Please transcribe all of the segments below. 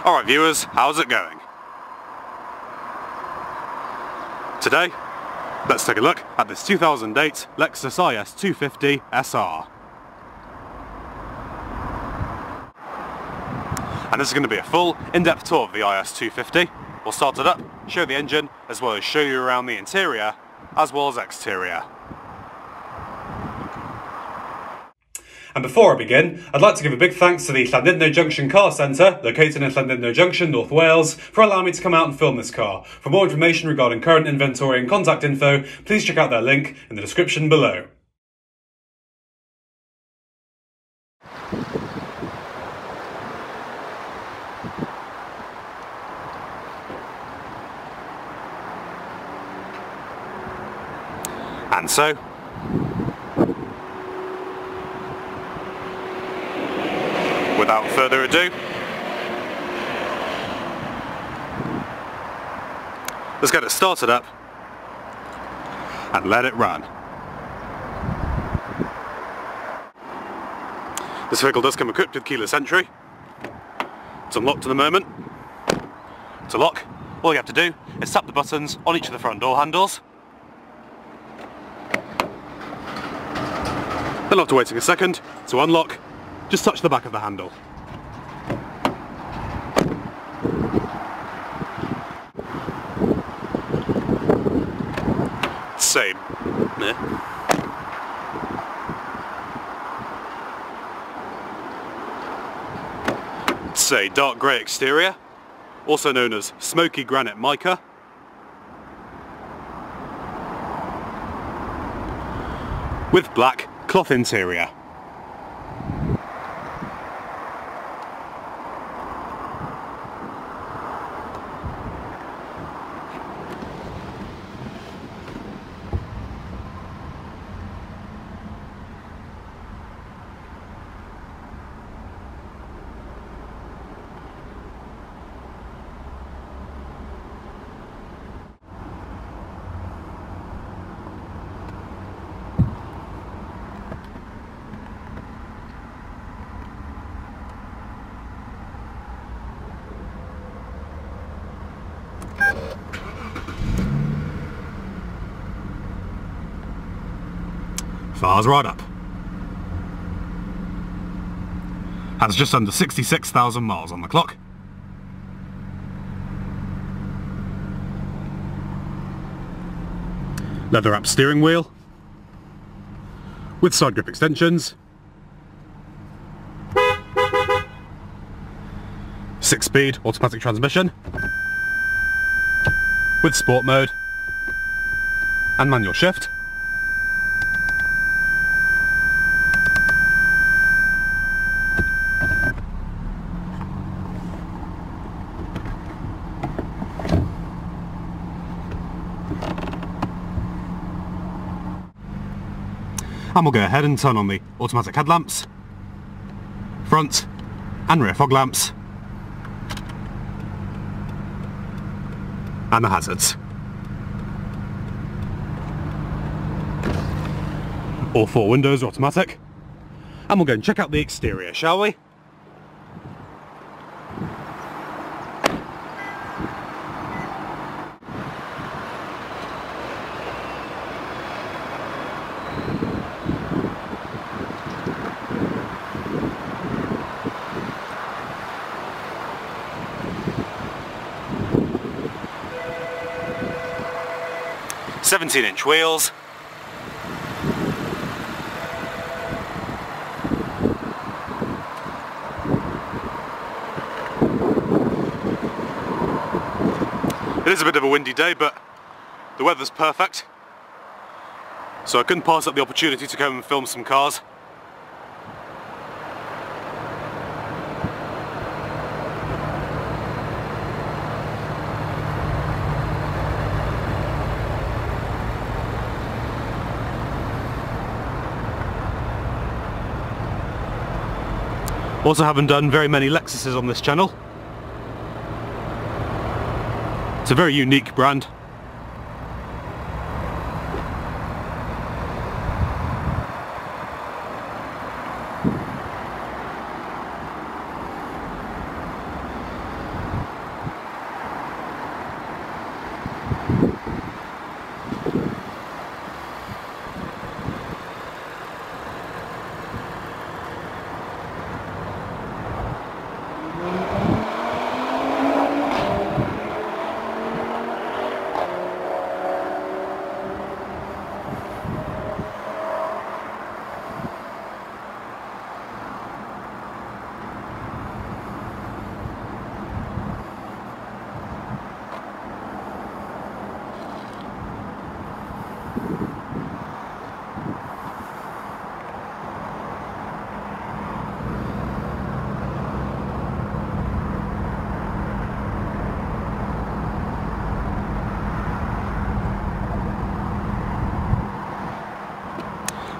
Alright viewers, how's it going? Today, let's take a look at this 2008 Lexus IS250 SR. And this is going to be a full, in-depth tour of the IS250. We'll start it up, show the engine, as well as show you around the interior, as well as exterior. And before I begin, I'd like to give a big thanks to the Llandudno Junction Car Centre, located in Llandudno Junction, North Wales, for allowing me to come out and film this car. For more information regarding current inventory and contact info, please check out their link in the description below. And so, without further ado, let's get it started up and let it run. This vehicle does come equipped with keyless entry. It's unlocked at the moment. To lock, all you have to do is tap the buttons on each of the front door handles. Then after waiting a second to unlock, just touch the back of the handle. Same. Yeah. It's a dark grey exterior, also known as smoky granite mica. With black cloth interior. Fires right up. Has just under 66,000 miles on the clock. Leather wrapped steering wheel with side grip extensions. 6-speed automatic transmission with sport mode and manual shift. And we'll go ahead and turn on the automatic headlamps, front and rear fog lamps, and the hazards. All 4 windows are automatic, and we'll go and check out the exterior, shall we? "17-inch wheels, it is a bit of a windy day, but the weather's perfect, so I couldn't pass up the opportunity to come and film some cars. Also haven't done very many Lexuses on this channel. It's a very unique brand.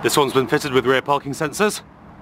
This one's been fitted with rear parking sensors.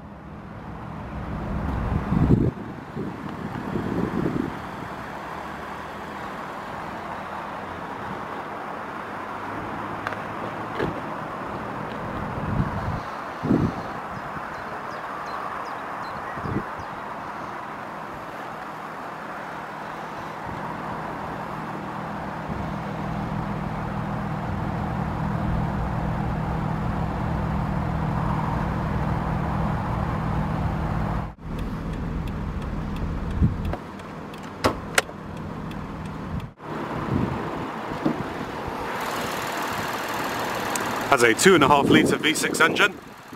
Has a 2.5 litre V6 engine,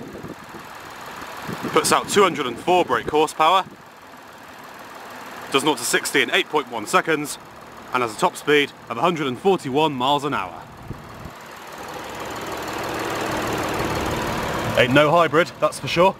puts out 204 brake horsepower, does 0 to 60 in 8.1 seconds, and has a top speed of 141 miles an hour. Ain't no hybrid, that's for sure.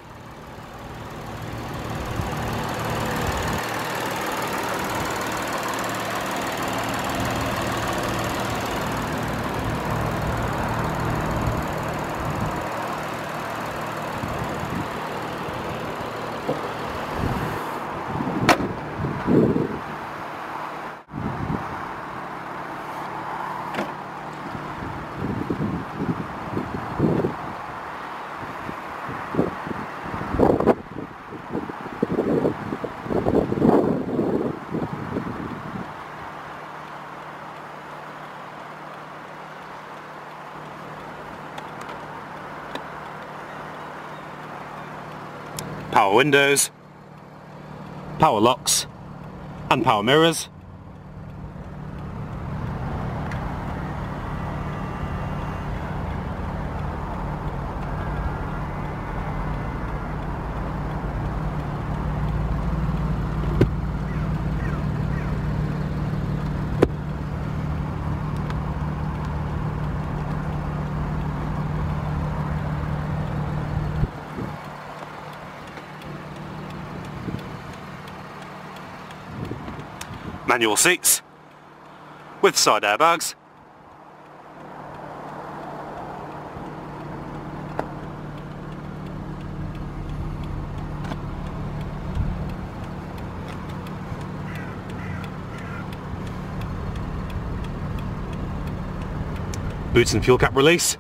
Power windows, power locks, and power mirrors. Manual seats with side airbags. Boots and fuel cap release.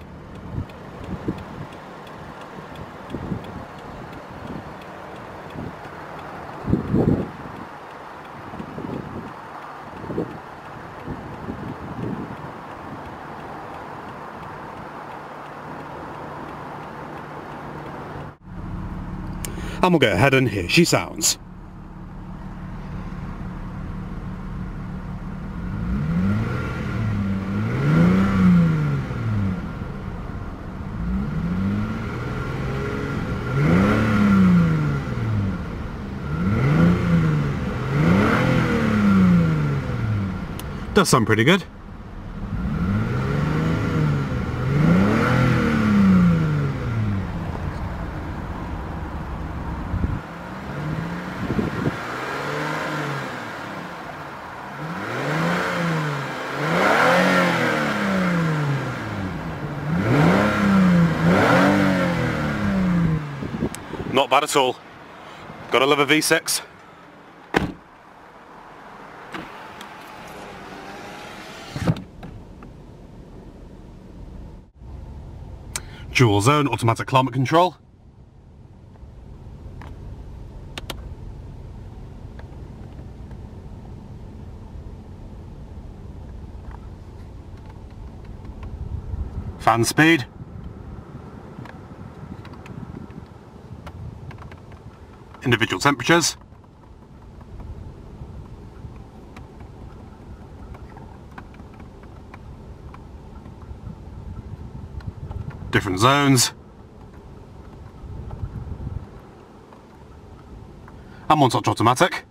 And we'll go ahead and here she sounds. Does sound pretty good. Not bad at all. Gotta love a V6. Dual zone automatic climate control. Fan speed. Individual temperatures. Different zones. And one touch automatic.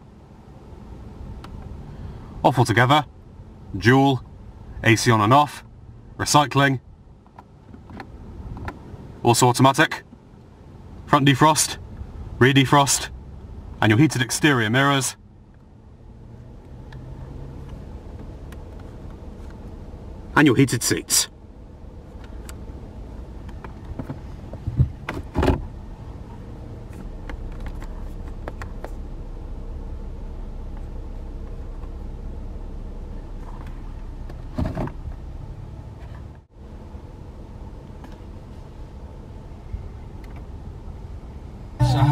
Off altogether. Dual. AC on and off. Recycling. Also automatic. Front defrost. Rear defrost, and your heated exterior mirrors, and your heated seats.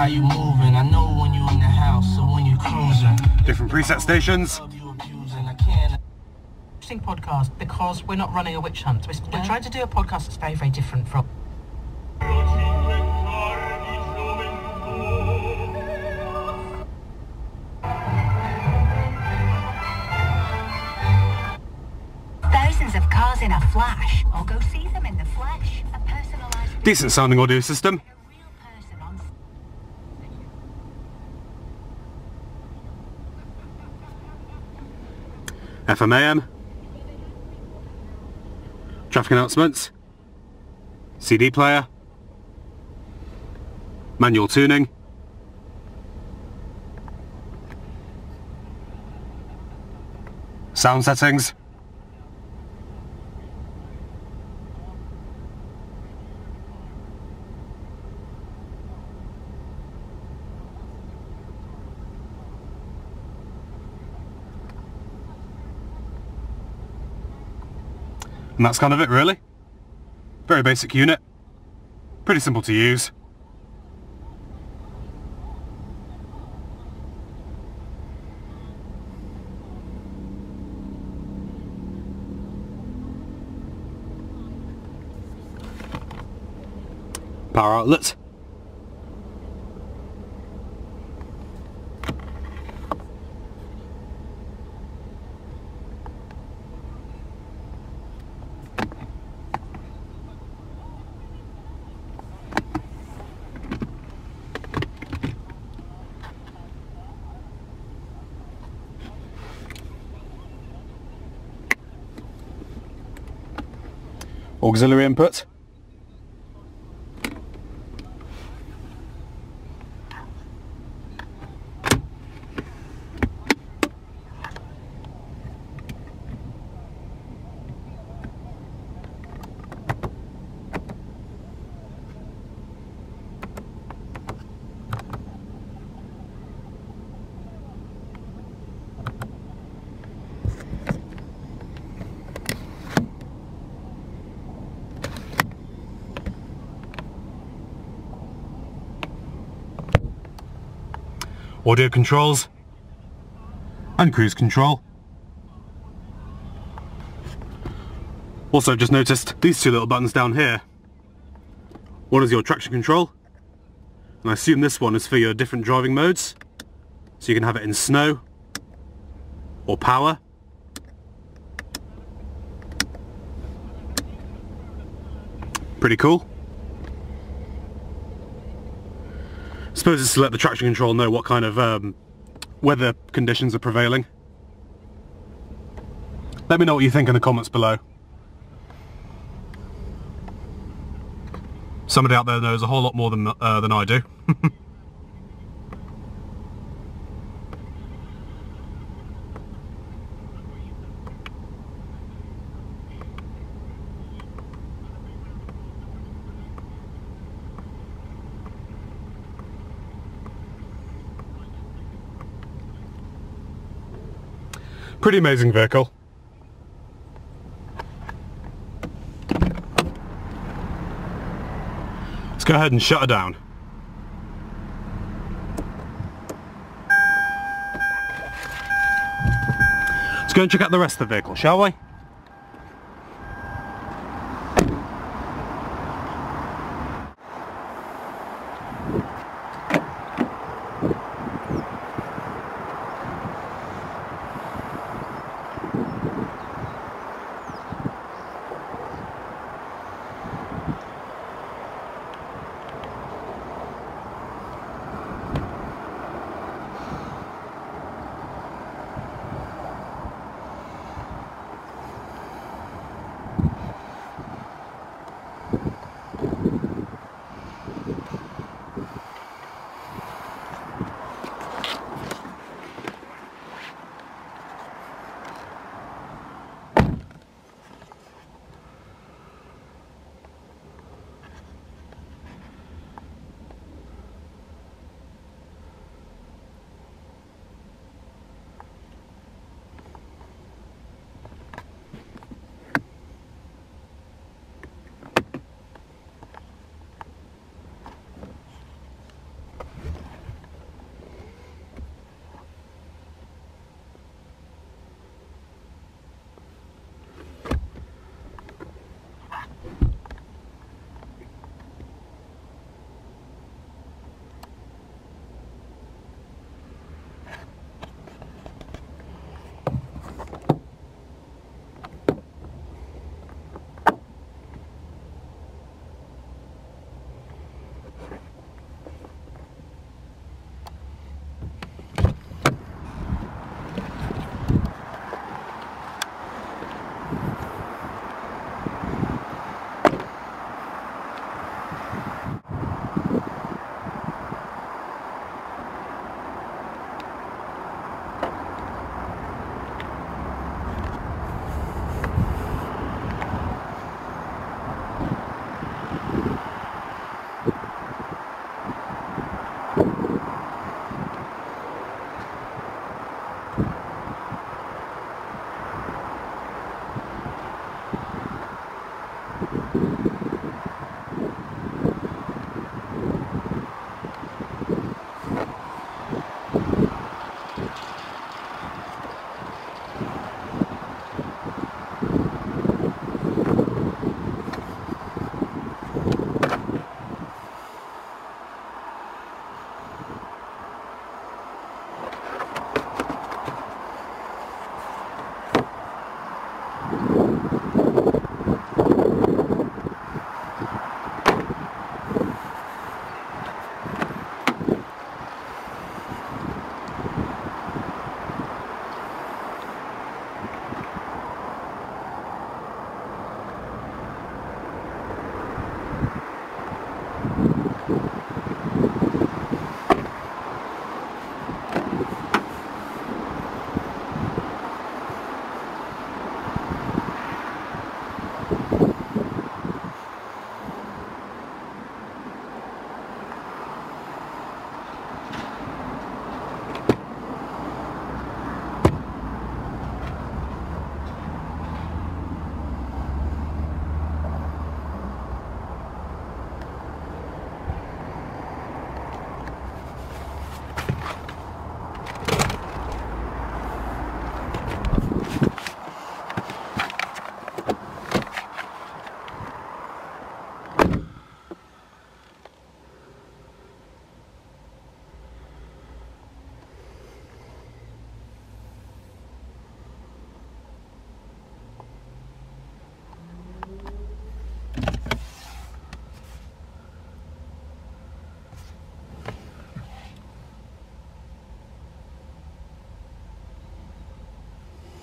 how you moving. I know when you in the house or when you cruising. Different preset stations. Interesting podcast because we're not running a witch hunt. We're trying to do a podcast that's very, very different from. Thousands of cars in a flash, or go see them in the flesh. A personalised. Decent sounding audio system. A real person on. FM AM. Traffic announcements. CD player. Manual tuning. Sound settings. And that's kind of it really. Very basic unit. Pretty simple to use. Power outlets. Auxiliary input. Audio controls and cruise control. Also, I've just noticed these two little buttons down here. One is your traction control, and I assume this one is for your different driving modes. So you can have it in snow or power. Pretty cool. Suppose it's to let the traction control know what kind of weather conditions are prevailing. Let me know what you think in the comments below. Somebody out there knows a whole lot more than I do. Pretty amazing vehicle. Let's go ahead and shut her down. Let's go and check out the rest of the vehicle, shall we?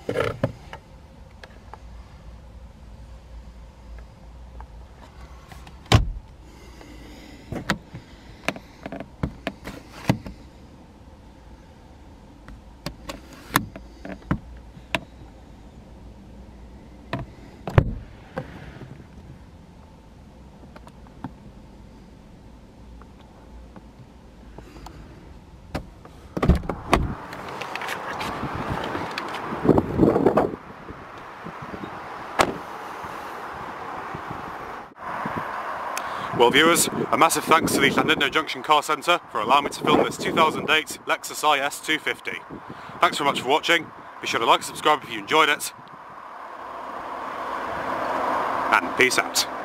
Well viewers, a massive thanks to the Llandudno Junction Car Centre for allowing me to film this 2008 Lexus IS250. Thanks very much for watching, be sure to like and subscribe if you enjoyed it, and peace out.